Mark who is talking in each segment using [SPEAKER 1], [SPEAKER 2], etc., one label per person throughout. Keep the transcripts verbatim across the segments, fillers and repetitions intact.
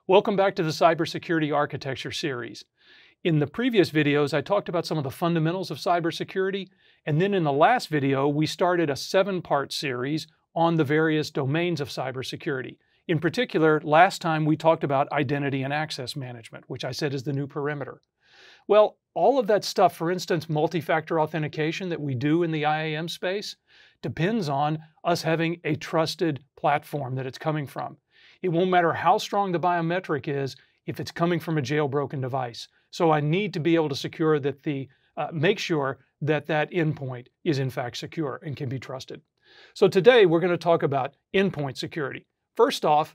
[SPEAKER 1] Welcome back to the Cybersecurity Architecture series. In the previous videos, I talked about some of the fundamentals of cybersecurity, and then in the last video, we started a seven-part series on the various domains of cybersecurity. In particular, last time we talked about identity and access management, which I said is the new perimeter. Well, all of that stuff, for instance, multi-factor authentication that we do in the I A M space, depends on us having a trusted platform that it's coming from. It won't matter how strong the biometric is if it's coming from a jailbroken device. So I need to be able to secure that the, uh, make sure that that endpoint is in fact secure and can be trusted. So today we're going to talk about endpoint security. First off,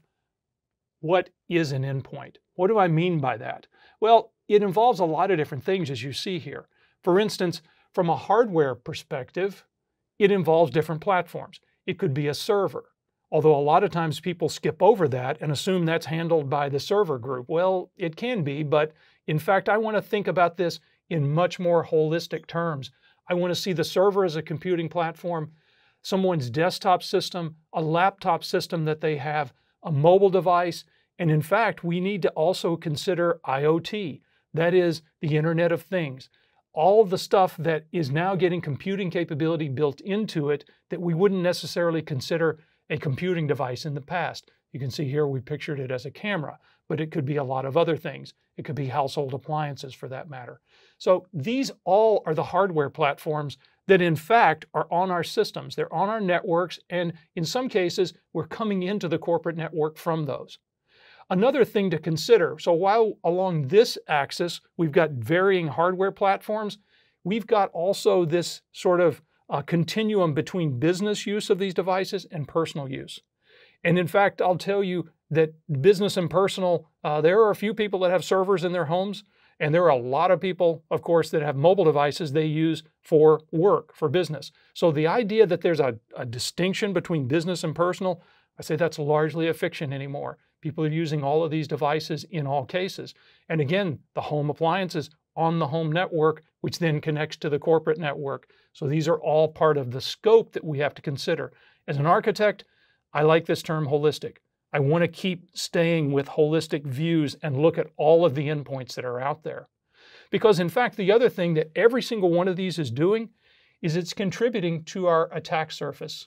[SPEAKER 1] what is an endpoint? What do I mean by that? Well, it involves a lot of different things as you see here. For instance, from a hardware perspective, it involves different platforms. It could be a server. Although a lot of times people skip over that and assume that's handled by the server group. Well, it can be, but in fact, I want to think about this in much more holistic terms. I want to see the server as a computing platform, someone's desktop system, a laptop system that they have, a mobile device, and in fact, we need to also consider I O T, that is the Internet of Things. All of the stuff that is now getting computing capability built into it that we wouldn't necessarily consider a computing device in the past. You can see here we pictured it as a camera, but it could be a lot of other things. It could be household appliances for that matter. So these all are the hardware platforms that in fact are on our systems. They're on our networks, and in some cases, we're coming into the corporate network from those. Another thing to consider, so while along this axis, we've got varying hardware platforms, we've got also this sort of a continuum between business use of these devices and personal use. And in fact, I'll tell you that business and personal, uh, there are a few people that have servers in their homes, and there are a lot of people, of course, that have mobile devices they use for work, for business. So the idea that there's a, a distinction between business and personal, I say that's largely a fiction anymore. People are using all of these devices in all cases. And again, the home appliances on the home network, which then connects to the corporate network. So these are all part of the scope that we have to consider. As an architect, I like this term holistic. I want to keep staying with holistic views and look at all of the endpoints that are out there. Because in fact, the other thing that every single one of these is doing is it's contributing to our attack surface.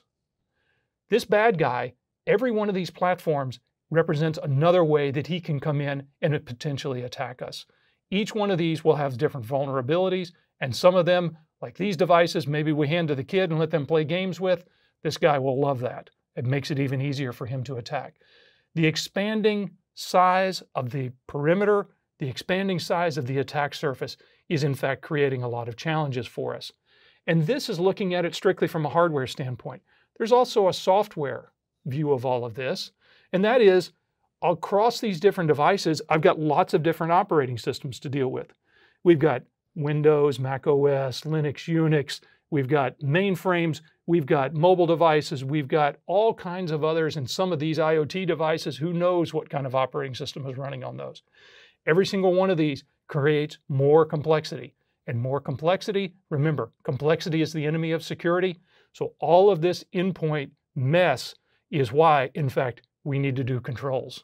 [SPEAKER 1] This bad guy, every one of these platforms represents another way that he can come in and potentially attack us. Each one of these will have different vulnerabilities, and some of them, like these devices, maybe we hand to the kid and let them play games with. This guy will love that. It makes it even easier for him to attack. The expanding size of the perimeter, the expanding size of the attack surface is in fact creating a lot of challenges for us. And this is looking at it strictly from a hardware standpoint. There's also a software view of all of this, and that is, across these different devices, I've got lots of different operating systems to deal with. We've got Windows, Mac O S, Linux, Unix, we've got mainframes, we've got mobile devices, we've got all kinds of others, and some of these I O T devices, who knows what kind of operating system is running on those. Every single one of these creates more complexity. And more complexity, remember, complexity is the enemy of security. So all of this endpoint mess is why, in fact, we need to do controls.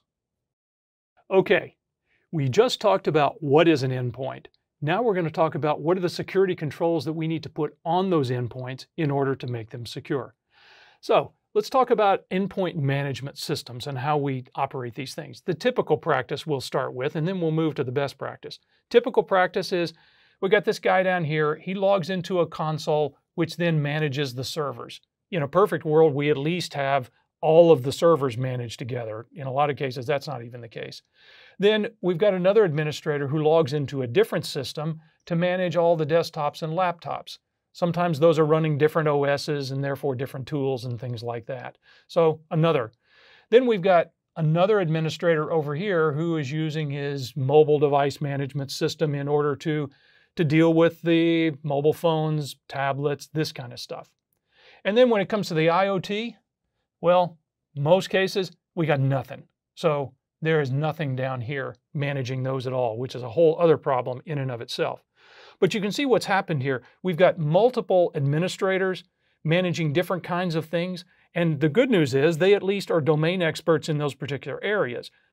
[SPEAKER 1] Okay, we just talked about what is an endpoint. Now we're going to talk about what are the security controls that we need to put on those endpoints in order to make them secure. So let's talk about endpoint management systems and how we operate these things. The typical practice we'll start with, and then we'll move to the best practice. Typical practice is, we got this guy down here, he logs into a console, which then manages the servers. In a perfect world, we at least have all of the servers managed together. In a lot of cases, that's not even the case. Then we've got another administrator who logs into a different system to manage all the desktops and laptops. Sometimes those are running different O Ss and therefore different tools and things like that. So another. Then we've got another administrator over here who is using his mobile device management system in order to, to deal with the mobile phones, tablets, this kind of stuff. And then when it comes to the I O T, well, most cases, we got nothing. So there is nothing down here managing those at all, which is a whole other problem in and of itself. But you can see what's happened here. We've got multiple administrators managing different kinds of things. And the good news is they at least are domain experts in those particular areas.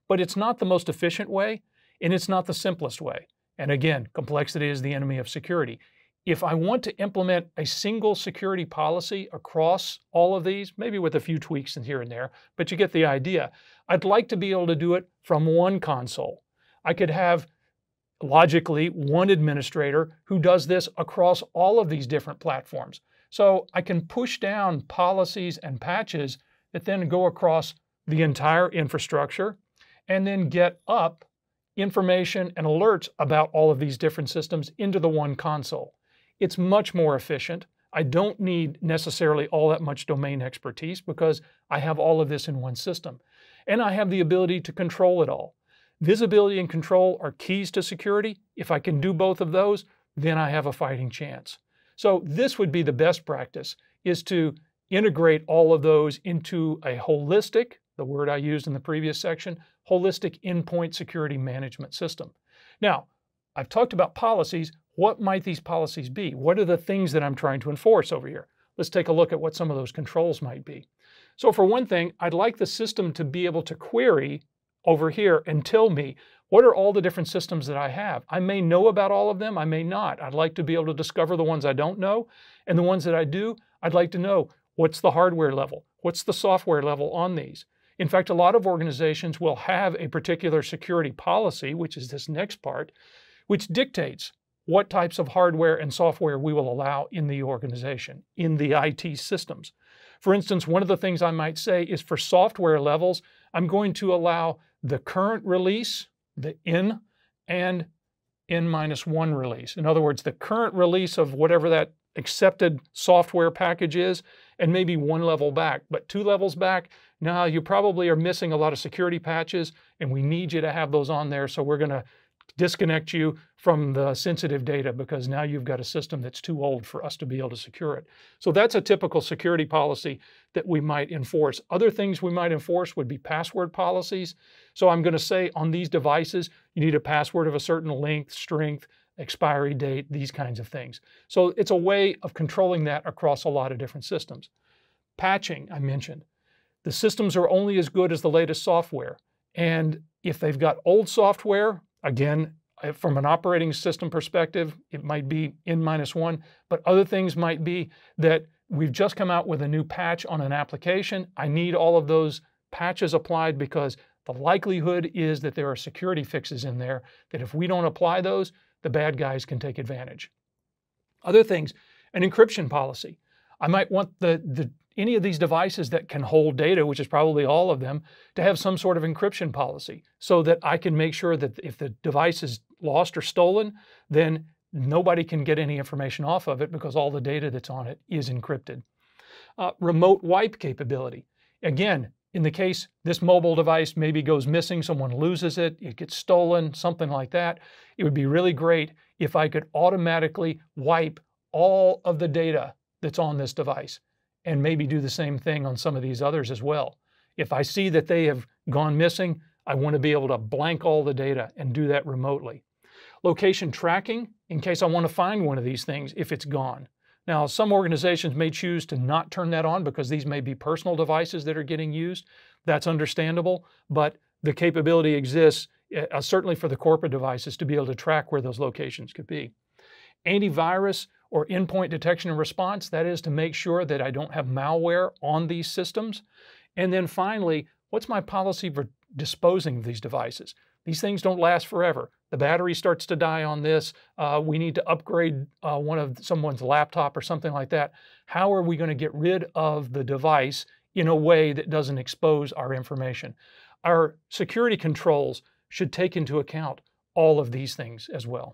[SPEAKER 1] but it's not the most efficient way, and it's not the simplest way. And again, complexity is the enemy of security. If I want to implement a single security policy across all of these, maybe with a few tweaks in here and there, but you get the idea. I'd like to be able to do it from one console. I could have, logically, one administrator who does this across all of these different platforms. So I can push down policies and patches that then go across the entire infrastructure and then get up information and alerts about all of these different systems into the one console. It's much more efficient. I don't need necessarily all that much domain expertise because I have all of this in one system. And I have the ability to control it all. Visibility and control are keys to security. If I can do both of those, then I have a fighting chance. So this would be the best practice, is to integrate all of those into a holistic, the word I used in the previous section, holistic endpoint security management system. Now, I've talked about policies. What might these policies be? What are the things that I'm trying to enforce over here? Let's take a look at what some of those controls might be. So for one thing, I'd like the system to be able to query over here and tell me what are all the different systems that I have. I may know about all of them, I may not. I'd like to be able to discover the ones I don't know, and the ones that I do, I'd like to know what's the hardware level, what's the software level on these. In fact, a lot of organizations will have a particular security policy, which is this next part, which dictates what types of hardware and software we will allow in the organization, in the I T systems. For instance, one of the things I might say is for software levels, I'm going to allow the current release, the N, and N minus one release. In other words, the current release of whatever that accepted software package is, and maybe one level back. But two levels back, now you probably are missing a lot of security patches, and we need you to have those on there, so we're going to disconnect you from the sensitive data because now you've got a system that's too old for us to be able to secure it. So that's a typical security policy that we might enforce. Other things we might enforce would be password policies. So I'm going to say on these devices, you need a password of a certain length, strength, expiry date, these kinds of things. So it's a way of controlling that across a lot of different systems. Patching, I mentioned. The systems are only as good as the latest software. And if they've got old software, again, from an operating system perspective, it might be N minus one, but other things might be that we've just come out with a new patch on an application. I need all of those patches applied because the likelihood is that there are security fixes in there that if we don't apply those, the bad guys can take advantage. Other things, an encryption policy. I might want the, the any of these devices that can hold data, which is probably all of them, to have some sort of encryption policy so that I can make sure that if the device is lost or stolen, then nobody can get any information off of it because all the data that's on it is encrypted. Uh, remote wipe capability. Again, in the case this mobile device maybe goes missing, someone loses it, it gets stolen, something like that, it would be really great if I could automatically wipe all of the data that's on this device and maybe do the same thing on some of these others as well. If I see that they have gone missing, I want to be able to blank all the data and do that remotely. Location tracking, in case I want to find one of these things if it's gone. Now, some organizations may choose to not turn that on because these may be personal devices that are getting used. That's understandable, but the capability exists, uh, certainly for the corporate devices, to be able to track where those locations could be. Antivirus or endpoint detection and response, that is to make sure that I don't have malware on these systems. And then finally, what's my policy for disposing of these devices? These things don't last forever. The battery starts to die on this. Uh, we need to upgrade uh, one of someone's laptop or something like that. How are we going to get rid of the device in a way that doesn't expose our information? Our security controls should take into account all of these things as well.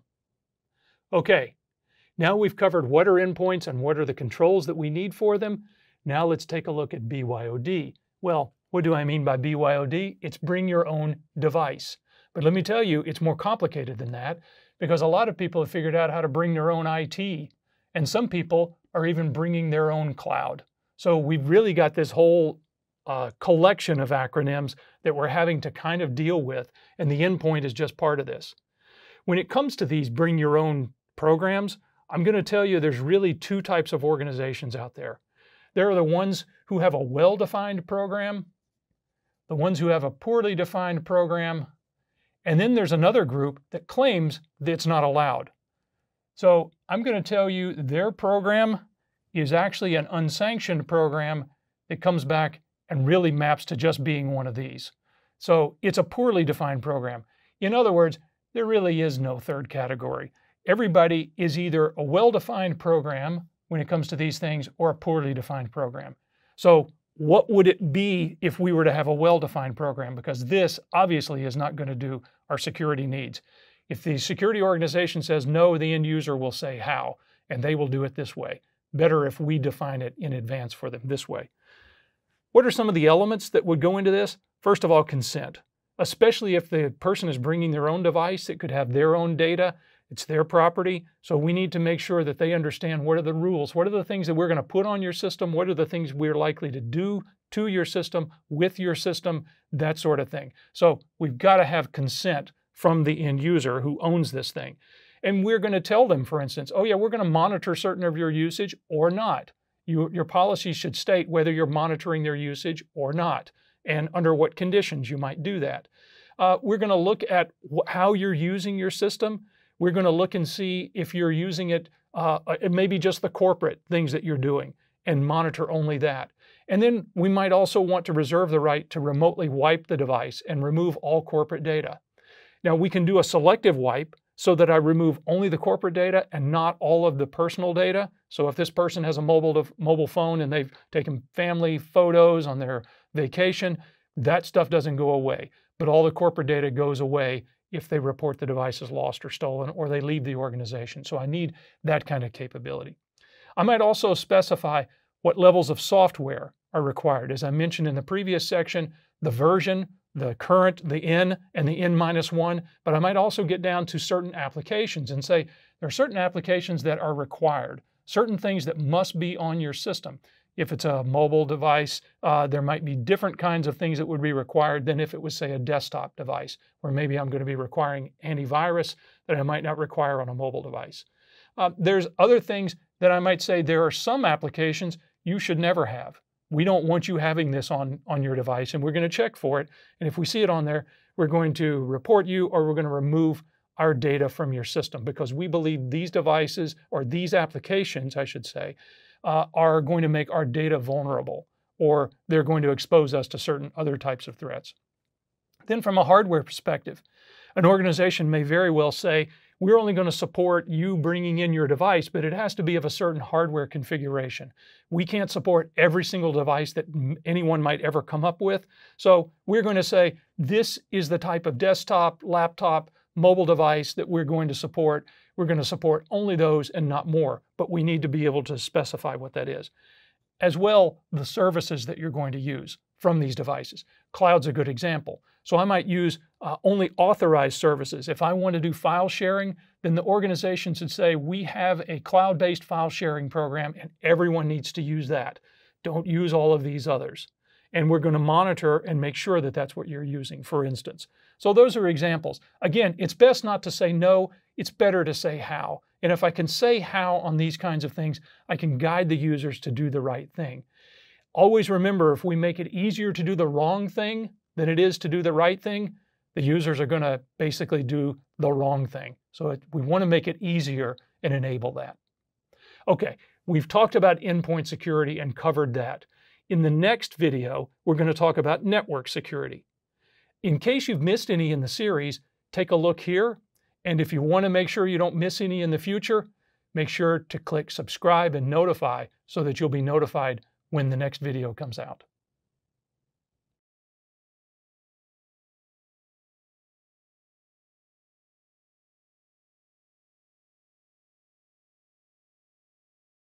[SPEAKER 1] Okay, now we've covered what are endpoints and what are the controls that we need for them. Now let's take a look at B Y O D. Well, what do I mean by B Y O D? It's bring your own device. But let me tell you, it's more complicated than that because a lot of people have figured out how to bring their own I T, and some people are even bringing their own cloud. So we've really got this whole uh, collection of acronyms that we're having to kind of deal with, and the endpoint is just part of this. When it comes to these bring your own programs, I'm going to tell you there's really two types of organizations out there. There are the ones who have a well-defined program, the ones who have a poorly defined program, and then there's another group that claims that it's not allowed. So I'm going to tell you their program is actually an unsanctioned program that comes back and really maps to just being one of these. So it's a poorly defined program. In other words, there really is no third category. Everybody is either a well-defined program when it comes to these things or a poorly defined program. So what would it be if we were to have a well-defined program? Because this obviously is not going to do our security needs. If the security organization says no, the end user will say how, and they will do it this way. Better if we define it in advance for them this way. What are some of the elements that would go into this? First of all, consent. Especially if the person is bringing their own device, it could have their own data. It's their property. So we need to make sure that they understand what are the rules, what are the things that we're going to put on your system, what are the things we're likely to do to your system, with your system, that sort of thing. So we've got to have consent from the end user who owns this thing. And we're going to tell them, for instance, oh yeah, we're going to monitor certain of your usage or not. You, your policy should state whether you're monitoring their usage or not, and under what conditions you might do that. Uh, we're going to look at how you're using your system. We're going to look and see if you're using it, uh, it may be just the corporate things that you're doing, and monitor only that. And then we might also want to reserve the right to remotely wipe the device and remove all corporate data. Now we can do a selective wipe so that I remove only the corporate data and not all of the personal data. So if this person has a mobile, mobile phone and they've taken family photos on their vacation, that stuff doesn't go away. But all the corporate data goes away if they report the device as lost or stolen or they leave the organization. So I need that kind of capability. I might also specify what levels of software are required. As I mentioned in the previous section, the version, the current, the N, and the N minus one, but I might also get down to certain applications and say there are certain applications that are required, certain things that must be on your system. If it's a mobile device, uh, there might be different kinds of things that would be required than if it was, say, a desktop device, where maybe I'm going to be requiring antivirus that I might not require on a mobile device. Uh, there's other things that I might say there are some applications you should never have. We don't want you having this on, on your device, and we're going to check for it. And if we see it on there, we're going to report you or we're going to remove our data from your system because we believe these devices, or these applications, I should say, uh, are going to make our data vulnerable, or they're going to expose us to certain other types of threats. Then from a hardware perspective, an organization may very well say, we're only going to support you bringing in your device, but it has to be of a certain hardware configuration. We can't support every single device that anyone might ever come up with. So we're going to say, this is the type of desktop, laptop, mobile device that we're going to support. We're going to support only those and not more, but we need to be able to specify what that is. As well, the services that you're going to use from these devices. Cloud's a good example. So I might use uh, only authorized services. If I want to do file sharing, then the organization should say, we have a cloud-based file sharing program and everyone needs to use that. Don't use all of these others. And we're going to monitor and make sure that that's what you're using, for instance. So those are examples. Again, it's best not to say no, it's better to say how. And if I can say how on these kinds of things, I can guide the users to do the right thing. Always remember, if we make it easier to do the wrong thing than it is to do the right thing, the users are going to basically do the wrong thing. So it, we want to make it easier and enable that. Okay, we've talked about endpoint security and covered that. In the next video, we're going to talk about network security. In case you've missed any in the series, take a look here. And if you want to make sure you don't miss any in the future, make sure to click subscribe and notify so that you'll be notified when the next video comes out.